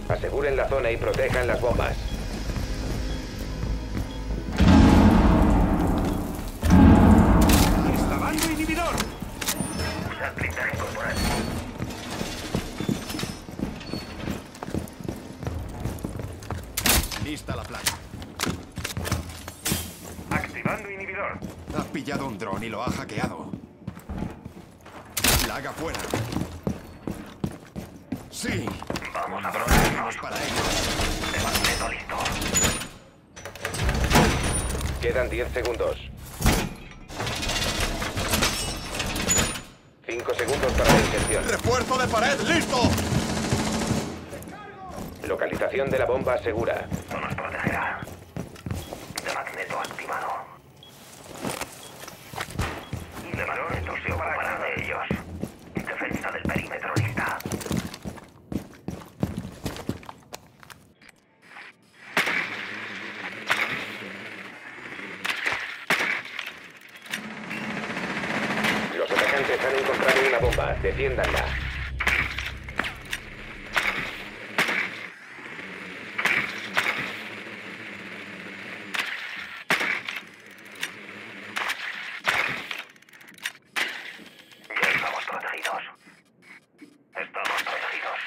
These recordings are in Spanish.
Aseguren la zona y protejan las bombas. ¡Instalando inhibidor! Usad blindaje corporal. Lista la placa. Activando inhibidor. Ha pillado un dron y lo ha hackeado. Plaga fuera. Sí. Vamos a Drones para ellos. De magneto listo. Quedan 10 segundos. 5 segundos para la inserción. ¡Refuerzo de pared listo! Localización de la bomba segura. No nos protegerá. De magneto activado. De magneto se ocupará de ellos. Defensa del perímetro lista. Los atacantes han encontrado una bomba. Defiéndanla. Ya estamos protegidos. Estamos protegidos.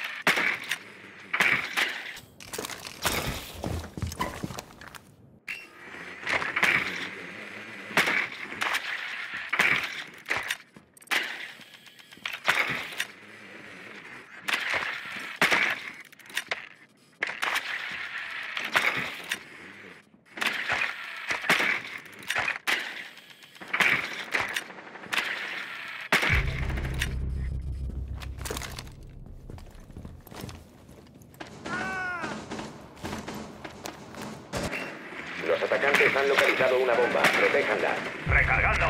Los atacantes han localizado una bomba. Protéjanla. Recargando.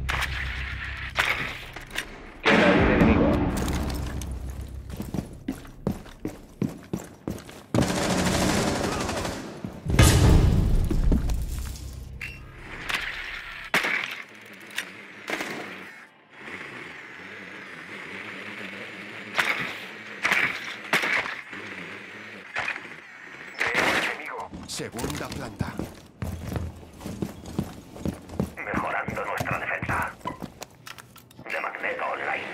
Queda un enemigo. Enemigo. Segunda planta. Mejorando nuestra defensa. De magneto online.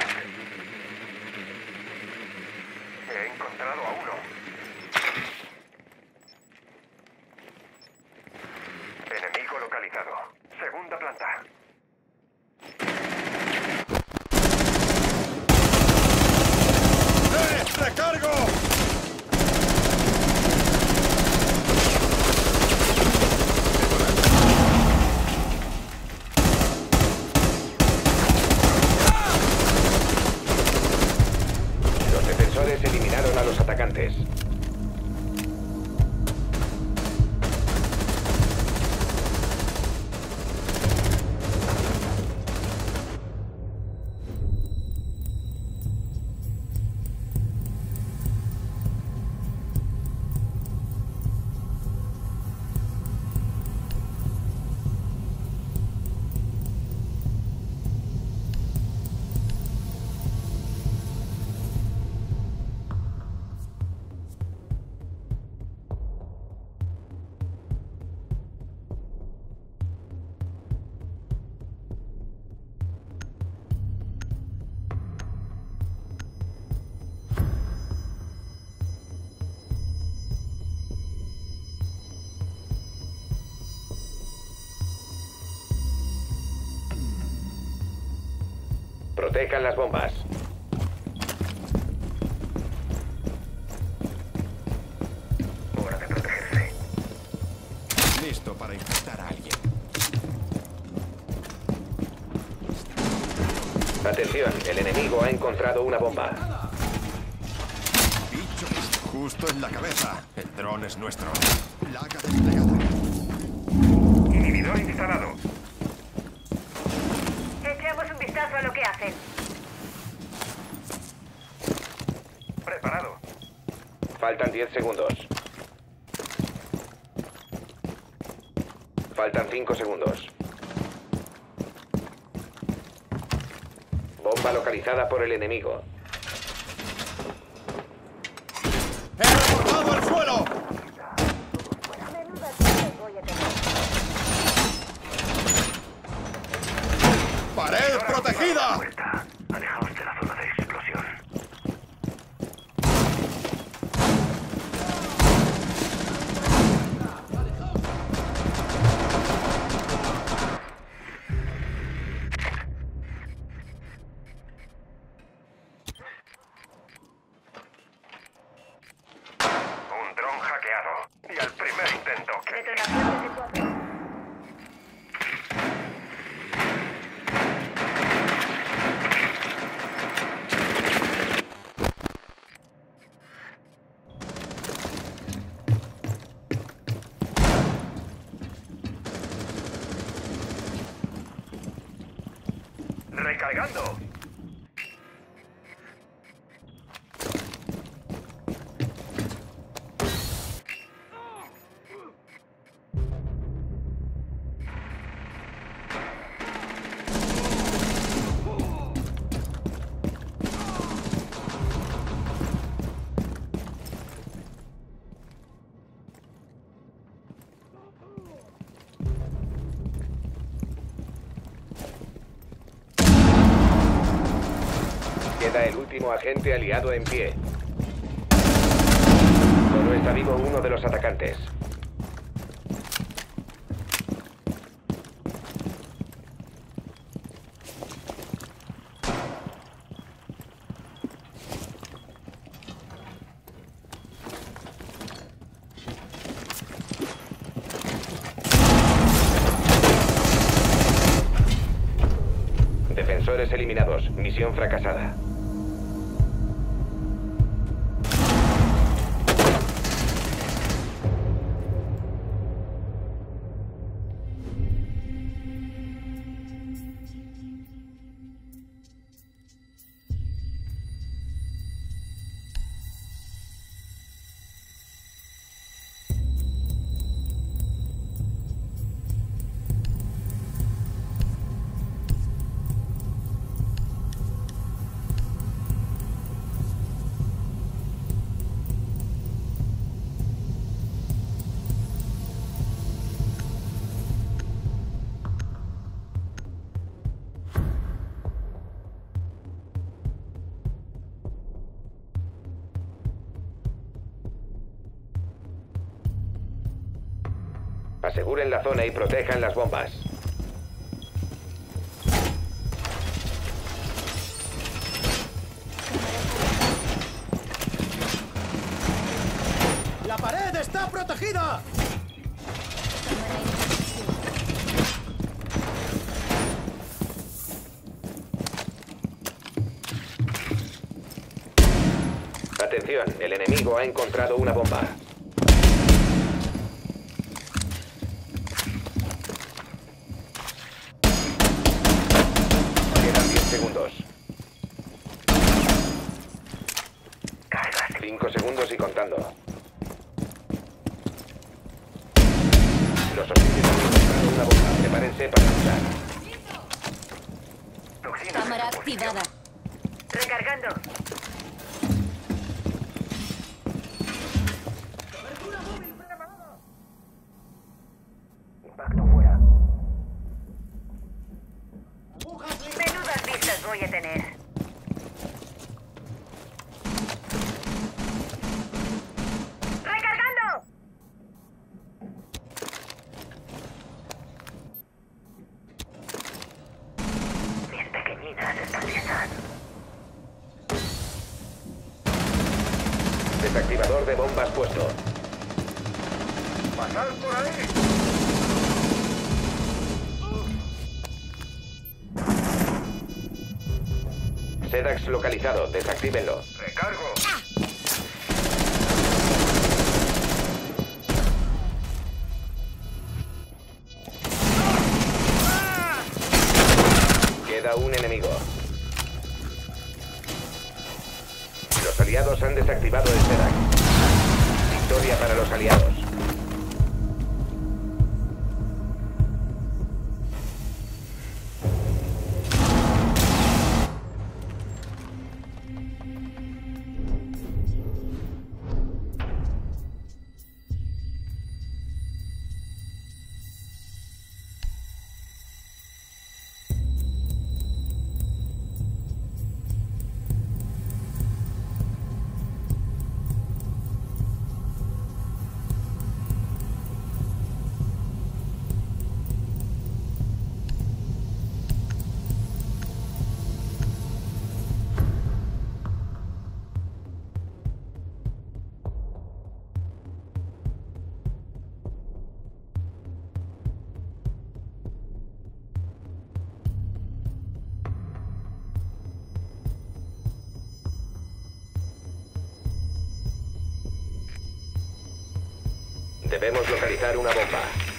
He encontrado a uno. Enemigo localizado. Segunda planta. ¡Recargo! Los defensores eliminaron a los atacantes. Protejan las bombas. Hora de protegerse. Listo para infectar a alguien. Atención, el enemigo ha encontrado una bomba. Bicho justo en la cabeza. El dron es nuestro. Plaga desplegada. Inhibidor instalado. Echemos un vistazo a lo que hacen. Preparado. Faltan 10 segundos. Faltan 5 segundos. Bomba localizada por el enemigo. ¡He protegida! Vuelta. Alejaos de la zona de explosión. Un dron hackeado. Y al primer intento que... Detonación efectuada. ¡Recargando! Queda el último agente aliado en pie. Solo está vivo uno de los atacantes. Defensores eliminados. Misión fracasada. Aseguren la zona y protejan las bombas. ¡La pared está protegida! Atención, el enemigo ha encontrado una bomba. Quedan 10 segundos. 5 segundos y contando. Los hostiles han encontrado una bomba. Prepárense para usar. Cámara activada. Recargando. Impacto fuera. Menudas vistas voy a tener. ¡Recargando! Mis pequeñinas están listas. Desactivador de bombas puesto. ¡Pasad por ahí! Sedax localizado. Desactívenlo. ¡Recargo! Queda un enemigo. Los aliados han desactivado el Sedax. Victoria para los aliados. Debemos localizar una bomba.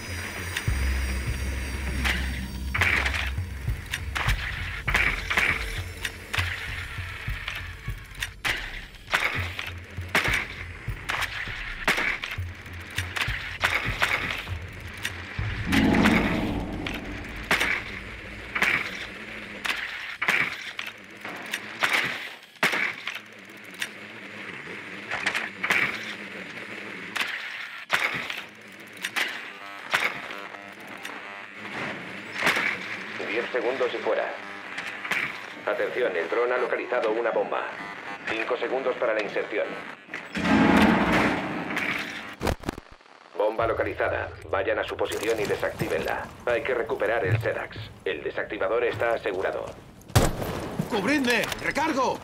Segundos y fuera. Atención, el dron ha localizado una bomba. 5 segundos para la inserción. Bomba localizada. Vayan a su posición y desactívenla. Hay que recuperar el SEDAX. El desactivador está asegurado. ¡Cubridme! ¡Recargo!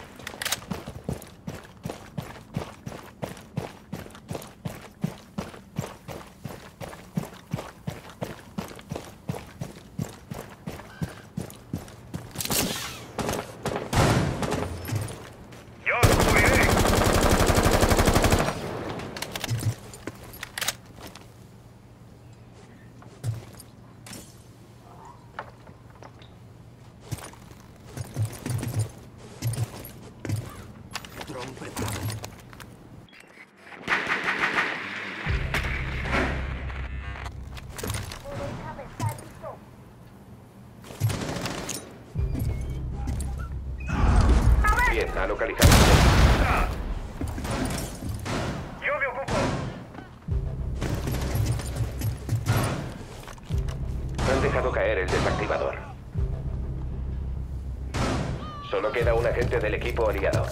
Bien, ha localizado. Yo me ocupo. Han dejado caer el desactivador. Solo queda un agente del equipo aliado.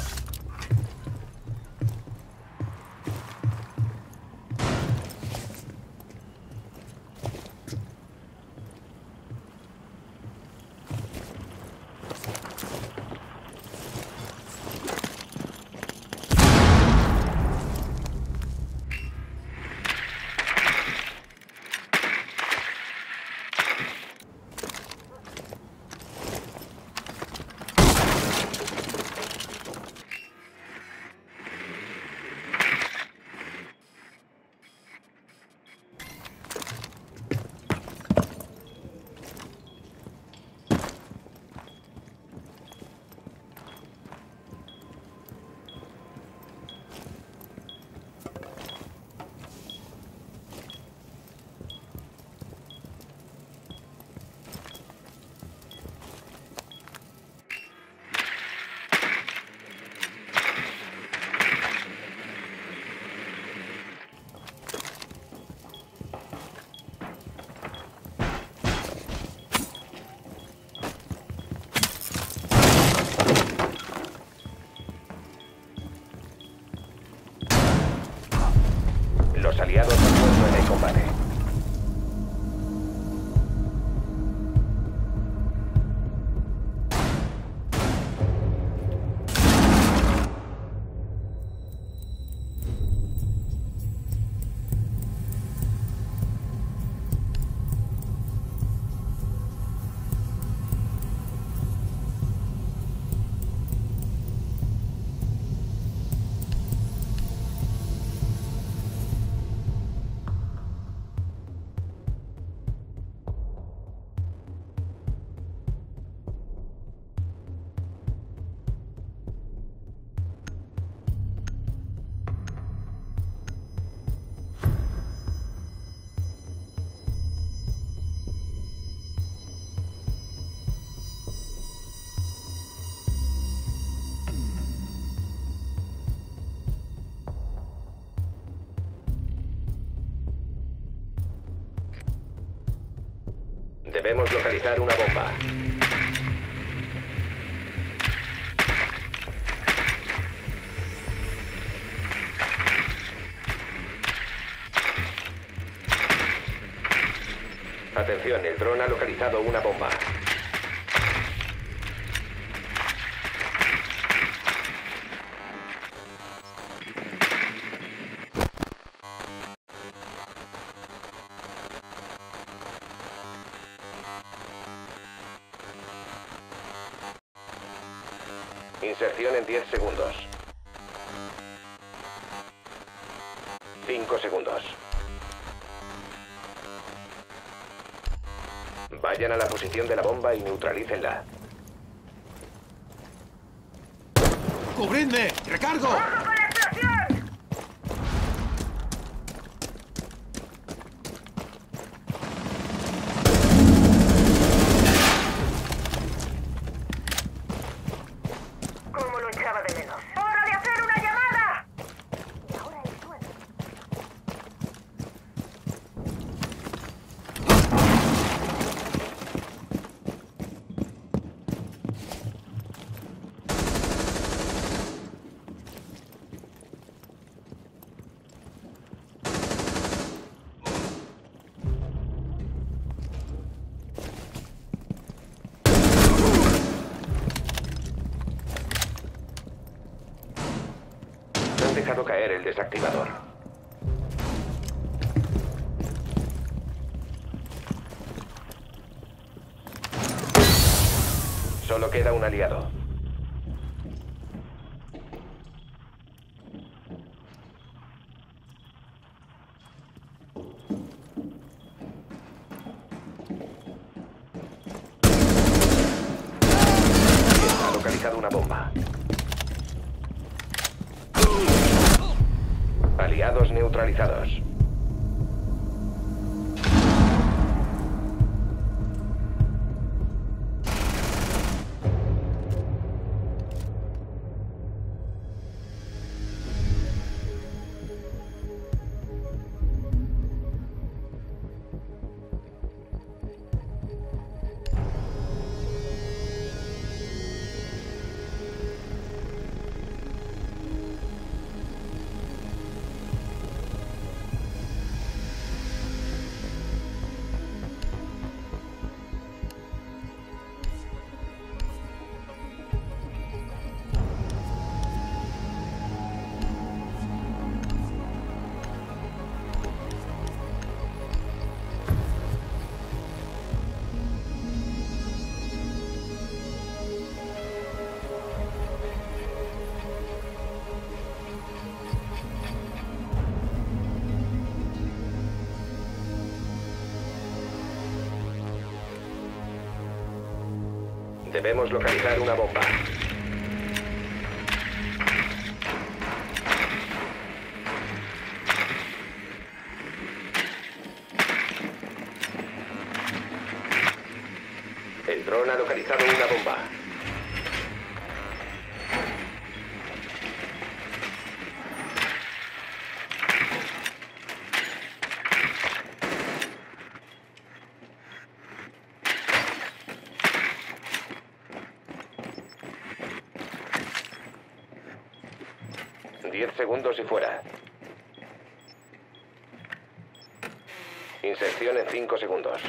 Los aliados han muerto en el combate. Debemos localizar una bomba. Atención, el dron ha localizado una bomba. Inserción en 10 segundos. 5 segundos. Vayan a la posición de la bomba y neutralícenla. ¡Cubridme! ¡Recargo! ¡Ojo con la explosión! ¿Cómo lo echaba de menos? ¡Hora de hacer una llamada! Y ahora el suelo. Han dejado caer el desactivador. Solo queda un aliado. Ha localizado una bomba. Aliados neutralizados. Debemos localizar una bomba. El dron ha localizado una bomba. Segundos y fuera. Inserción en 5 segundos.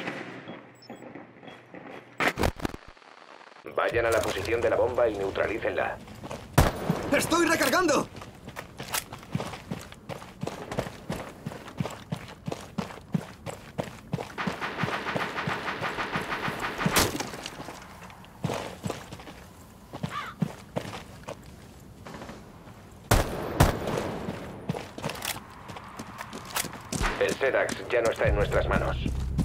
Vayan a la posición de la bomba y neutralícenla. ¡Estoy recargando! El SEDAX ya no está en nuestras manos.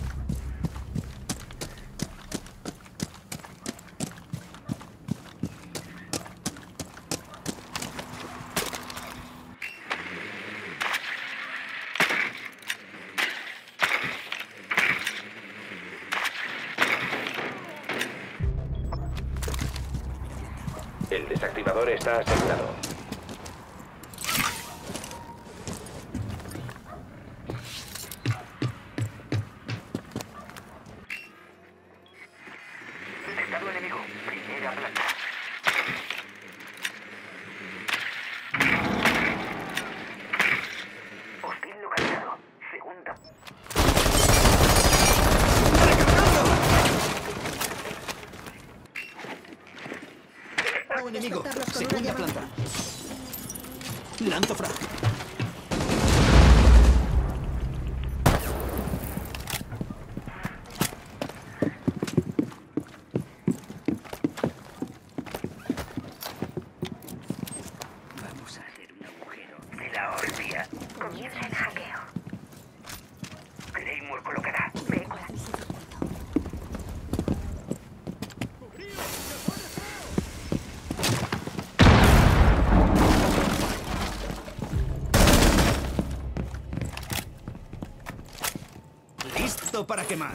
El desactivador está asegurado. Detectado enemigo. Primera planta. Hostil localizado. Segunda. ¡Un enemigo! Segunda planta. Lanzo frag. Vamos a hacer un agujero de la orgia. Comienza el hackeo. Claymore colocada. Ve con la visita. listo para quemar.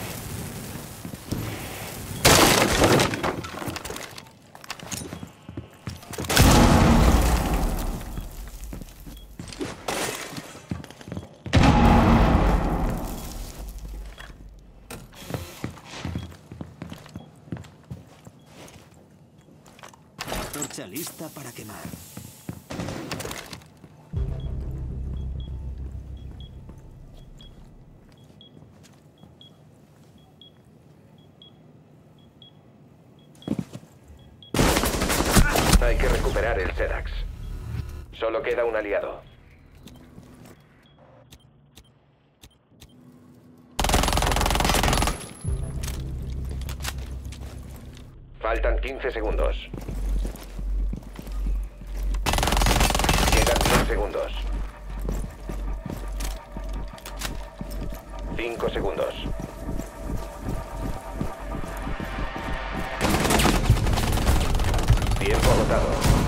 Torcha lista para quemar. Hay que recuperar el SEDAX. Solo queda un aliado. Faltan 15 segundos. Quedan 10 segundos. 5 segundos. Tiempo agotado.